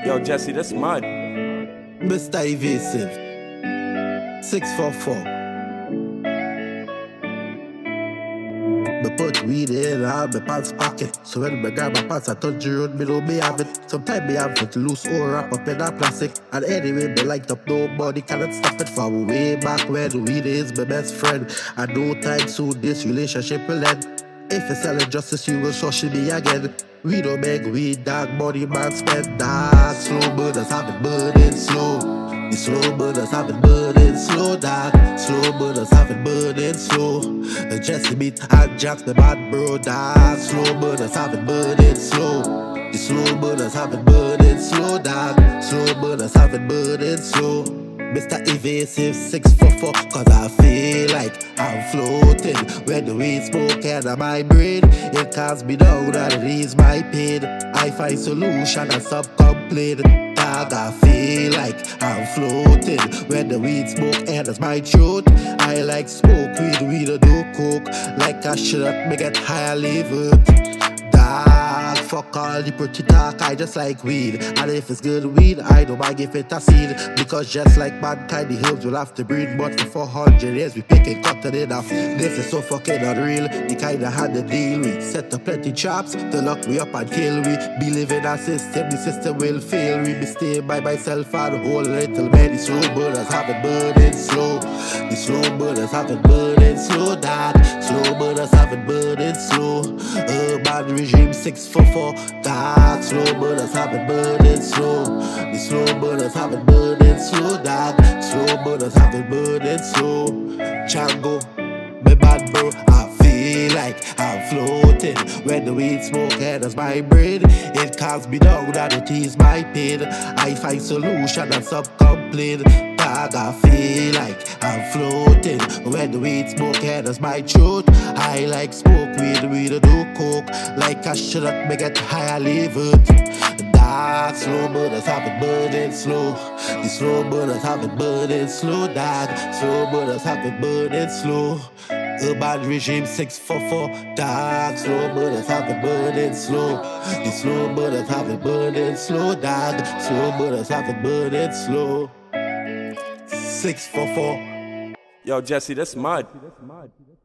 Yo, Jesse, that's mud. Mr. Evasive 644. Me put weed in my pants pocket. So when me grab my pants, I touch the road, me know me have it. Sometimes me have it loose or wrap up in a plastic. And anyway, me light up, nobody cannot stop it. From way back when weed is my best friend. And no time soon this relationship will end. If you sell injustice, you will social me again. We don't make weed, dog, money man spend, dog. Slow murders have it burning slow. The slow murders have it burning slow, dog. Slow murders have it burning slow. Jesse beat and Jack's the bad bro, dog. Slow murders have it burning slow. The slow murders have it burning slow, dog. Slow murders have it burning slow. Mr. Evasive 644, cause I feel like I'm floating. When the weed smoke out of my brain, it calms me down and it eases my pain. I find solution and stop complain. Dog, I feel like I'm floating. When the weed smoke enters my throat, I like smoke weed or do coke. Like I should me get high and leave it. Dog, fuck all the pretty talk, I just like weed. And if it's good weed, I don't mind give it a seed. Because just like mankind, the herbs will have to breed. But for 400 years, we pick and cut it off. This is so fucking unreal, the kind of had the deal with. Set up plenty traps to lock me up and kill me. Believe in a system, the system will fail me. Be staying by myself and whole little man. The slow burners have it burning slow. The slow burners have it burning slow, dog. Slow burners have it burning slow. Urban regime 644, dog. Slow burners have it burning slow. The slow burners have it burning slow, dog. Slow burners have it burning slow. Django, me bad bro, I feel like I'm floating. When the weed smoke enters my brain, it calms me down and it eases my pain. I find solution and stop complain. Dog, I feel like I'm floating. When the weed smoke enters my throat, I like smoke weed or do coke. Like I should not me get high and leave it. Dog, slow burners have it burning slow. The slow burners have it burning slow, dog. Slow burners have it burning slow. Urban regime 644, dog. Slow burners have it burning slow. The slow burners have it burning slow, dog. Slow burners have it burning slow. 644. Yo, Jesse, that's mud.